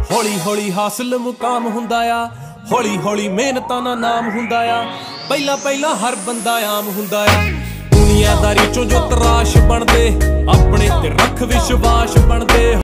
ਹੌਲੀ ਹੌਲੀ ਹਾਸਲ ਮੁਕਾਮ ਹੁੰਦਾ ਆ, ਹੌਲੀ ਹੌਲੀ ਮਿਹਨਤਾਂ ਦਾ ਨਾਮ ਹੁੰਦਾ ਆ। ਪਹਿਲਾਂ ਪਹਿਲਾਂ ਹਰ ਬੰਦਾ ਆਮ ਹੁੰਦਾ ਆ, ਦੁਨੀਆਦਾਰੀ ਚੋਂ ਜੋ ਤਰਾਸ਼ ਬਣਦੇ, ਆਪਣੇ ਤੇ ਰੱਖ ਵਿਸ਼ਵਾਸ ਬਣਦੇ।